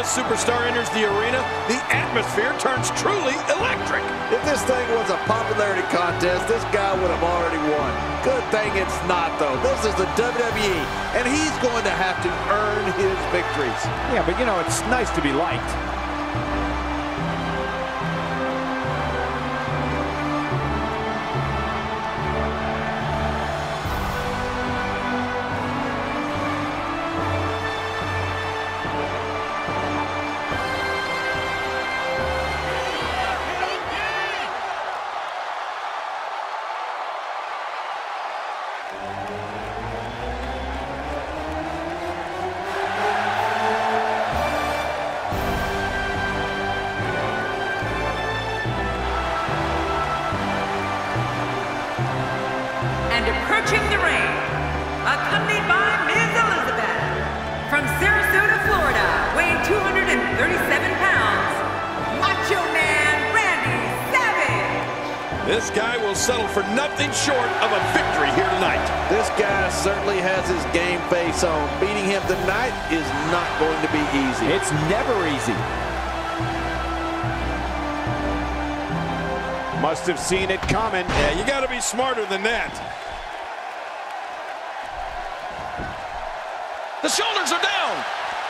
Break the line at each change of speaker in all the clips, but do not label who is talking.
superstar enters the arena, the atmosphere turns truly electric.
If this thing was a popularity contest, this guy would have already won. Good thing it's not, though. This is the WWE, and he's going to have to earn his victories.
Yeah, but you know, it's nice to be liked.
And approaching the ring, accompanied by Ms. Elizabeth, from Sarasota, Florida, weighing 237 pounds, Macho Man Randy Savage.
This guy will settle for nothing short of a victory here tonight.
This guy certainly has his game face on. Beating him tonight is not going to be easy.
It's never easy. Must have seen it coming.
Yeah, you got to be smarter than that. The shoulders are down.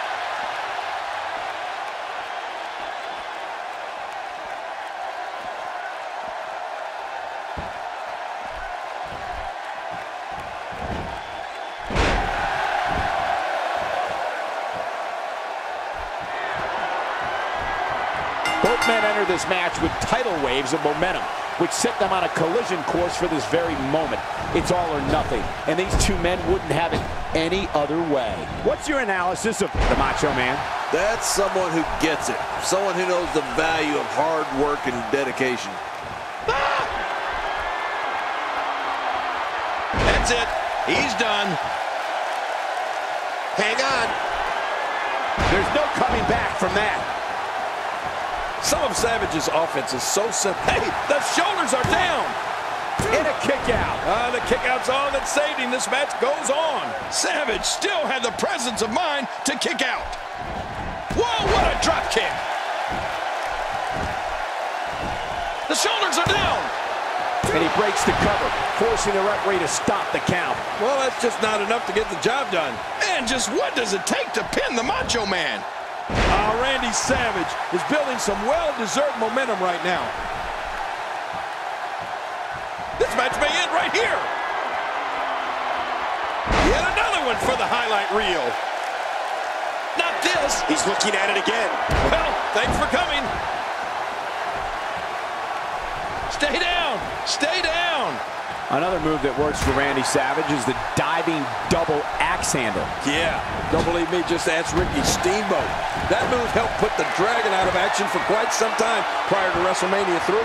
Both men enter this match with tidal waves of momentum, which set them on a collision course for this very moment. It's all or nothing, and these two men wouldn't have it any other way. What's your analysis of the Macho Man?
That's someone who gets it. Someone who knows the value of hard work and dedication.
Ah! That's it. He's done.
Hang on.
There's no coming back from that.
Some of Savage's offense is so simple. Hey, the shoulders are down.
And a kick out.
The kick out's all that saved him. This match goes on. Savage still had the presence of mind to kick out. Whoa, what a drop kick. The shoulders are down.
And he breaks the cover, forcing the referee to stop the count.
Well, that's just not enough to get the job done. And just what does it take to pin the Macho Man? Randy Savage is building some well-deserved momentum right now. This match may end right here. Yet another one for the highlight reel. Not this.
He's looking at it again.
Well, thanks for coming. Stay down. Stay down.
Another move that works for Randy Savage is the diving double axe handle.
Yeah, don't believe me, just ask Ricky Steamboat. That move helped put the Dragon out of action for quite some time prior to WrestleMania 3.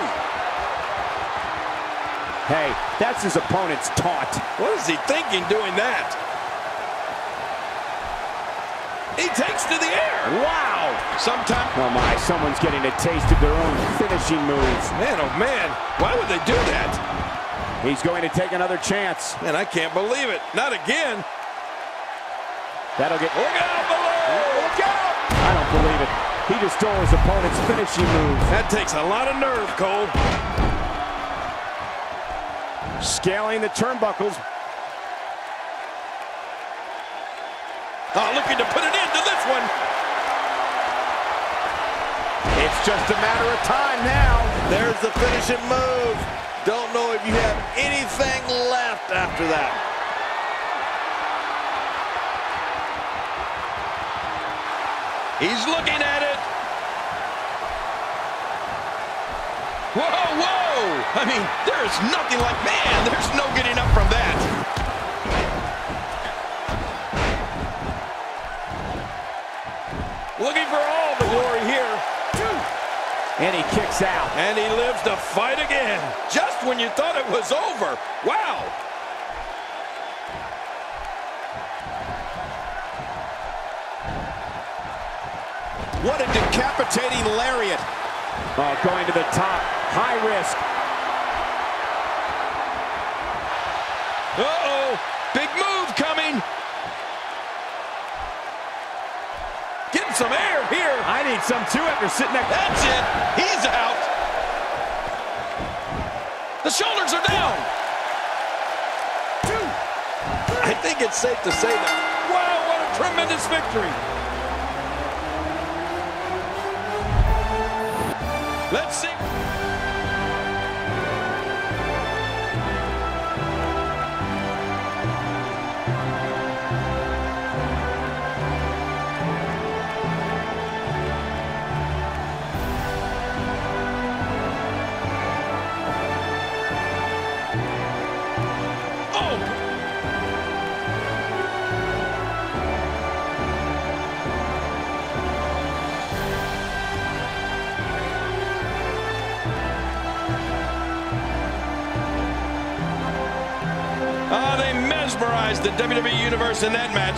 Hey, that's his opponent's taunt.
What is he thinking doing that? He takes to the air.
Wow.
Sometimes.
Oh my, someone's getting a taste of their own finishing moves.
Man, oh man, why would they do that?
He's going to take another chance.
Man, I can't believe it. Not again.
That'll get...
Look out below!
Look out! I don't believe it. He just stole his opponent's finishing move.
That takes a lot of nerve, Cole.
Scaling the turnbuckles.
Looking to put an end to this one.
It's just a matter of time now.
There's the finishing move. Don't know if you have anything left after that.
He's looking at it. Whoa, whoa! I mean, there's nothing like, man, there's no getting up from that. Looking for all the glory here.
And he kicks out.
And he lives to fight again. Just when you thought it was over. Wow.
What a decapitating lariat. Oh, going to the top. High risk.
Uh-oh. Big move coming. Getting some air here.
I need some too after sitting there.
That's it. He's out. The shoulders are down. I think it's safe to say that. Wow, what a tremendous victory. Let's see. They mesmerized the WWE Universe in that match.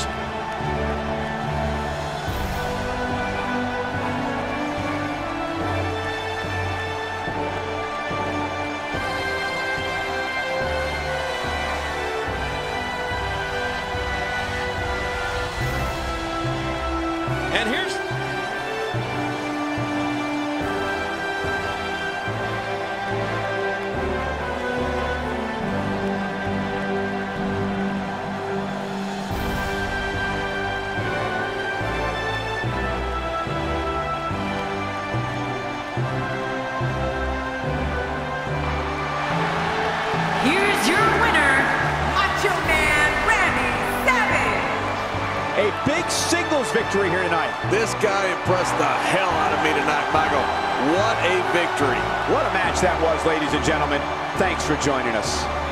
And here's...
A big singles victory here tonight.
This guy impressed the hell out of me tonight, Michael. What a victory.
What a match that was, ladies and gentlemen. Thanks for joining us.